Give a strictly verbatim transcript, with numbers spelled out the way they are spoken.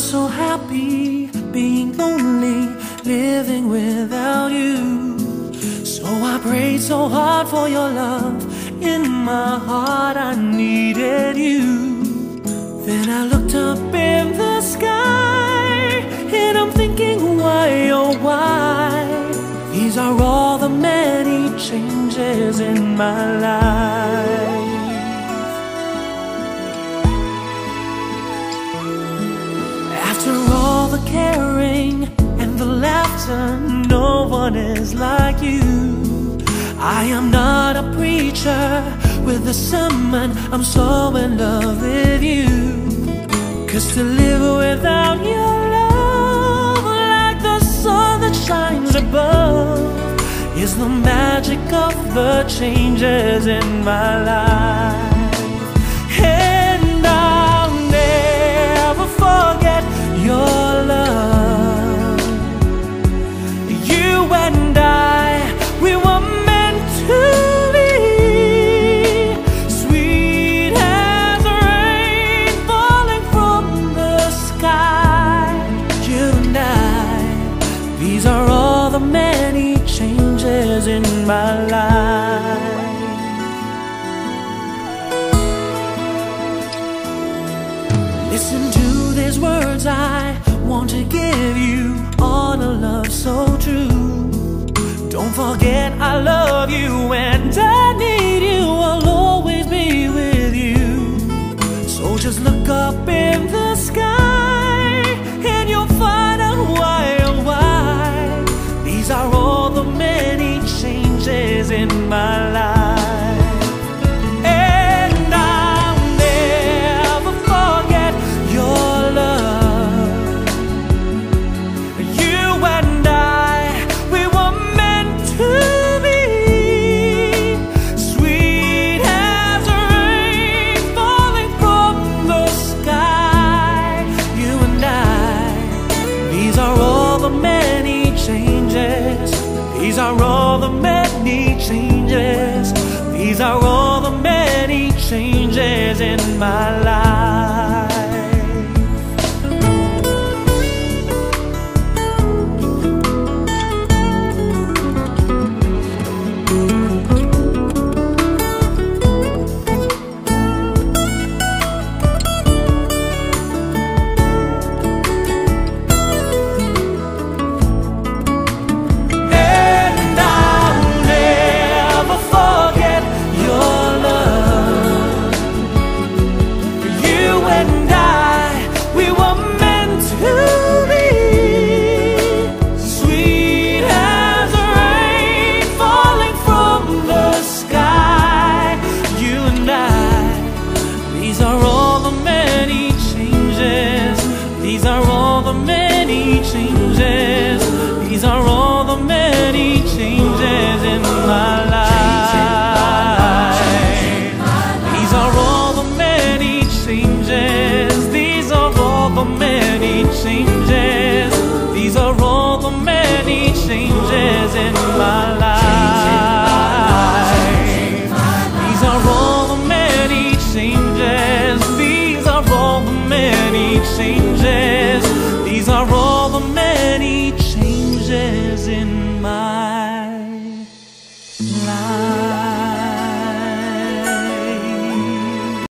so happy being lonely, living without you. So I prayed so hard for your love. In my heart I needed you. Then I looked up in the sky, and I'm thinking, why, oh why? These are all the many changes in my life. After all the caring and the laughter, no one is like you. I am not a preacher with a sermon, I'm so in love with you. Cause to live without your love, like the sun that shines above, is the magic of the changes in my life. And I'll never forget your love. You and I, we were meant to be, sweet as rain falling from the sky. You and I, these are all the many changes in my life. Listen to these words I want to give you, all a love so true. Don't forget I love you and I need you, I'll always be with you. So just look up in the sky and you'll find out why, oh why. These are all the many changes in my life. And I'll never forget your love. You and I, we were meant to be, sweet as rain falling from the sky. You and I, these are all the many changes. These are all the many changes. These are all the many changes in my life. These are all the many changes. These are all the many changes. These are all the many changes in my life. These are all the many changes. These are all the many changes. These are all the many changes in my life. These are all the many changes. These are all the many changes.